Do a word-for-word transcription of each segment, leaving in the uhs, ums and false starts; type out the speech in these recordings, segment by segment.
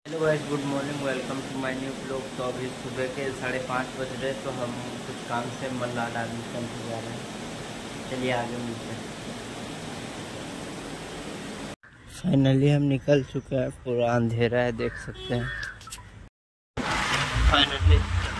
Hello guys, good morning, welcome to my new blog. तो अभी सुबह के साढ़े पाँच बज रहे, तो हम कुछ काम से मल्लाड आदमी निकल जा रहे हैं। चलिए आगे मिलते हैं। फाइनली हम निकल चुके हैं, पूरा अंधेरा है, देख सकते हैं। फाइनली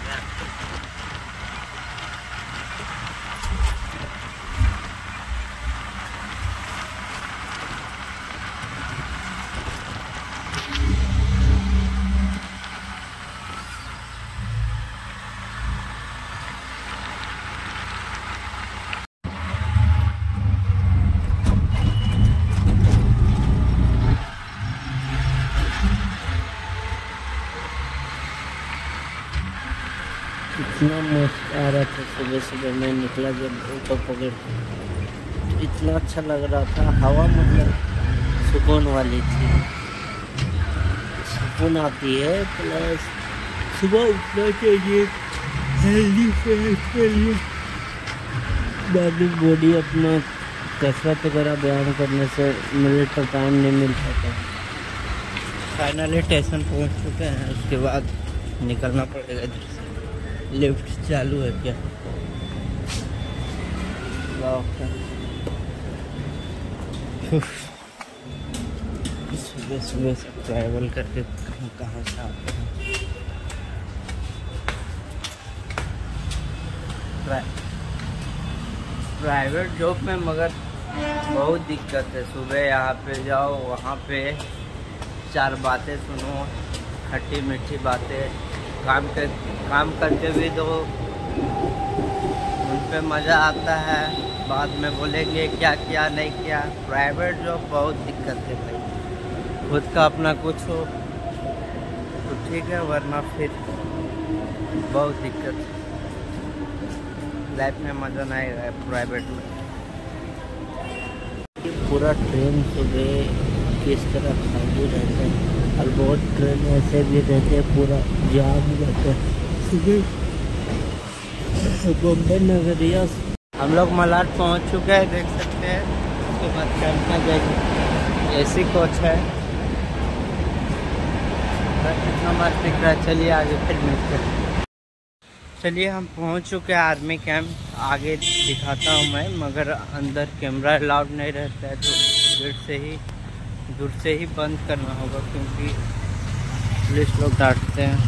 इतना मस्त आ रहा था। सुबह सुबह मैं निकला जब धूप पकड़ के, इतना अच्छा लग रहा था। हवा मतलब सुकून वाली थी, सुकून आती है। प्लस सुबह उठना चाहिए, हेल्दी फ्रेश के लिए। बाकी बॉडी अपना कसरत वगैरह व्यायाम करने से मुझे तो टाइम नहीं मिल पाता। फाइनली स्टेशन पहुंच चुके हैं, उसके बाद निकलना पड़ेगा इधर से। लिफ्ट चालू है क्या? सुबह सुबह से ट्रैवल करके कहाँ कहाँ से आते हैं। प्राइवेट जॉब में मगर बहुत दिक्कत है। सुबह यहाँ पे जाओ, वहाँ पे चार बातें सुनो, खट्टी मीठी बातें। काम कर काम करके भी दो, उन पे मज़ा आता है। बाद में बोलेंगे क्या किया नहीं किया। प्राइवेट जॉब बहुत दिक्कत है भाई। खुद का अपना कुछ हो तो ठीक है, वरना फिर बहुत दिक्कत है। लाइफ में मज़ा नहीं है प्राइवेट में। पूरा ट्रेन सुबह किस तरह खाली रहता है, और बहुत ट्रेन ऐसे भी रहते हैं पूरा जाम रहता है सुबह। बम्बई नगरिया हम लोग मलाड पहुंच चुके हैं, देख सकते हैं। उसके बाद चलना जाएगी। एसी कोच है, कितना मस्त दिख रहा है। चलिए आगे फिर मिलते हैं। चलिए हम पहुंच चुके हैं आर्मी कैंप। आगे दिखाता हूं मैं, मगर अंदर कैमरा अलाउड नहीं रहता है, तो दूर से ही दूर से ही बंद करना होगा, क्योंकि पुलिस लोग डांटते हैं।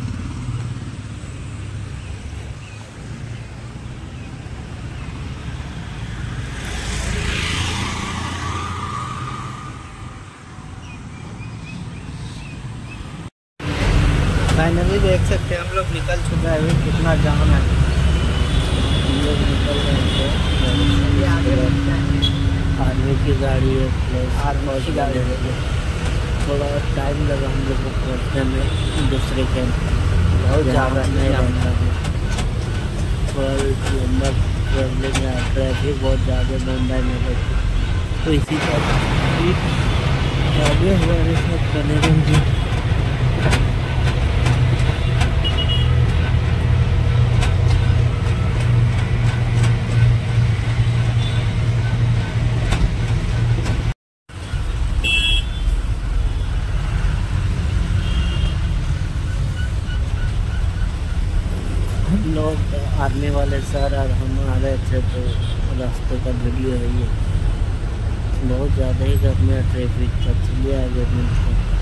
फाइनली देख सकते हैं हम लोग निकल चुके हैं। कितना जाम है, हम लोग निकल रहे थे। आगे आर्मी की गाड़ी है, प्लस आर्मी की गाड़ी है। थोड़ा टाइम लगा हम लोग को पहुँचने में दूसरे कैंप। बहुत ज़्यादा नहीं रहता है, थोड़ा लंबा ट्रेवलिंग है, ट्रैफिक बहुत ज़्यादा मुंबई में रहती। तो इसी तरह आगे हमारे साथ बने रहेंगे। हम लोग आर्मी वाले सर और हम आ रहे थे, तो रास्ते का वीडियो है ये। बहुत ज़्यादा ही गर्मी है, ट्रैफिक का। चलिए आगे मिलते हैं।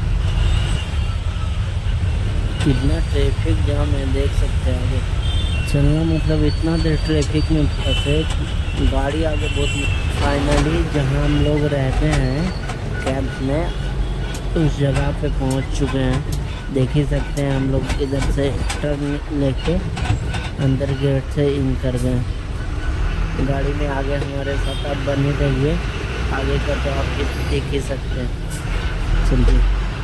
कितना ट्रैफिक जाम है, देख सकते हैं। आगे चलना मतलब इतना देर ट्रैफिक में फंसे, गाड़ी आगे बहुत। फाइनली जहाँ हम लोग रहते हैं कैंप में, उस जगह पे पहुँच चुके हैं। देख ही सकते हैं हम लोग इधर से टर्न लेके अंदर गेट से इन कर गए। गाड़ी में आगे हमारे साथ आप बने रहिए, आगे का तो आप देख ही सकते हैं। चलिए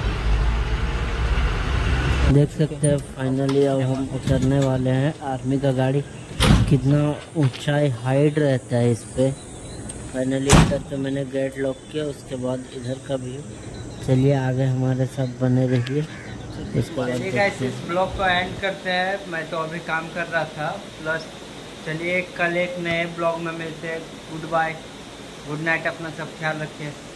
देख सकते हैं। फाइनली अब हम उतरने वाले हैं। आर्मी का गाड़ी कितना ऊंचाई हाइट रहता है इस पे। फाइनली इधर तो मैंने गेट लॉक किया, उसके बाद इधर का व्यू। चलिए आगे हमारे साथ बने रहिए। इसको इस ब्लॉग को एंड करते हैं। मैं तो अभी काम कर रहा था, प्लस चलिए कल एक नए ब्लॉग में मिलते हैं। गुड बाय, गुड नाइट, अपना सब ख्याल रखिए।